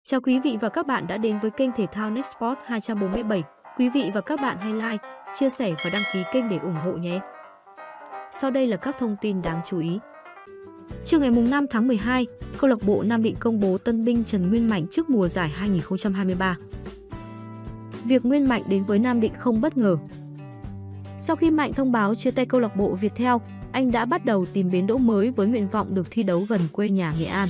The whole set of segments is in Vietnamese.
Chào quý vị và các bạn đã đến với kênh thể thao Nextsport 247. Quý vị và các bạn hãy like, chia sẻ và đăng ký kênh để ủng hộ nhé. Sau đây là các thông tin đáng chú ý. Trưa ngày 5 tháng 12, câu lạc bộ Nam Định công bố tân binh Trần Nguyên Mạnh trước mùa giải 2023. Việc Nguyên Mạnh đến với Nam Định không bất ngờ. Sau khi Mạnh thông báo chia tay câu lạc bộ Viettel, anh đã bắt đầu tìm bến đỗ mới với nguyện vọng được thi đấu gần quê nhà Nghệ An.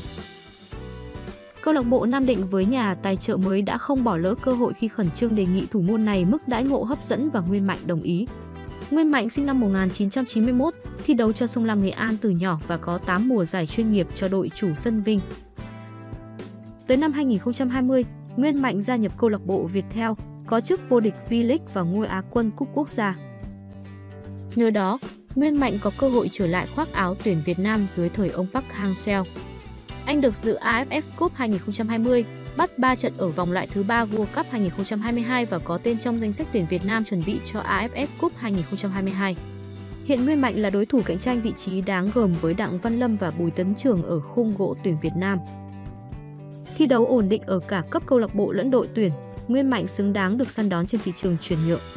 Câu lạc bộ Nam Định với nhà tài trợ mới đã không bỏ lỡ cơ hội khi khẩn trương đề nghị thủ môn này mức đãi ngộ hấp dẫn và Nguyên Mạnh đồng ý. Nguyên Mạnh sinh năm 1991, thi đấu cho Sông Lam Nghệ An từ nhỏ và có 8 mùa giải chuyên nghiệp cho đội chủ sân Vinh. Tới năm 2020, Nguyên Mạnh gia nhập câu lạc bộ Viettel, có chức vô địch V-League và ngôi Á quân Cúp Quốc gia. Nhờ đó, Nguyên Mạnh có cơ hội trở lại khoác áo tuyển Việt Nam dưới thời ông Park Hang-seo. Anh được dự AFF Cup 2020, bắt 3 trận ở vòng loại thứ 3 World Cup 2022 và có tên trong danh sách tuyển Việt Nam chuẩn bị cho AFF Cup 2022. Hiện Nguyên Mạnh là đối thủ cạnh tranh vị trí đáng gờm với Đặng Văn Lâm và Bùi Tấn Trường ở khung gỗ tuyển Việt Nam. Thi đấu ổn định ở cả cấp câu lạc bộ lẫn đội tuyển, Nguyên Mạnh xứng đáng được săn đón trên thị trường chuyển nhượng.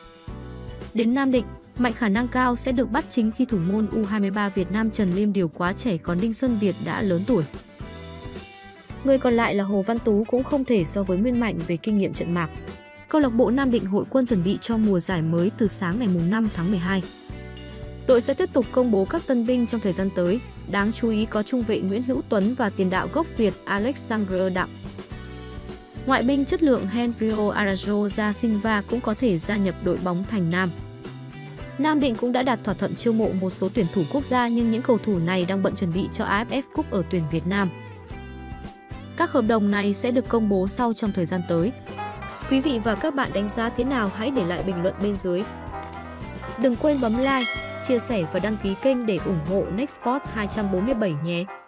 Đến Nam Định, Mạnh khả năng cao sẽ được bắt chính khi thủ môn U23 Việt Nam Trần Liêm Điều quá trẻ còn Đinh Xuân Việt đã lớn tuổi. Người còn lại là Hồ Văn Tú cũng không thể so với Nguyên Mạnh về kinh nghiệm trận mạc. Câu lạc bộ Nam Định hội quân chuẩn bị cho mùa giải mới từ sáng ngày 5 tháng 12. Đội sẽ tiếp tục công bố các tân binh trong thời gian tới, đáng chú ý có trung vệ Nguyễn Hữu Tuấn và tiền đạo gốc Việt Alexandre Đặng. Ngoại binh chất lượng Henrio Araújo da Silva cũng có thể gia nhập đội bóng Thành Nam. Nam Định cũng đã đạt thỏa thuận chiêu mộ một số tuyển thủ quốc gia nhưng những cầu thủ này đang bận chuẩn bị cho AFF Cup ở tuyển Việt Nam. Các hợp đồng này sẽ được công bố sau trong thời gian tới. Quý vị và các bạn đánh giá thế nào hãy để lại bình luận bên dưới. Đừng quên bấm like, chia sẻ và đăng ký kênh để ủng hộ Nextsport 247 nhé.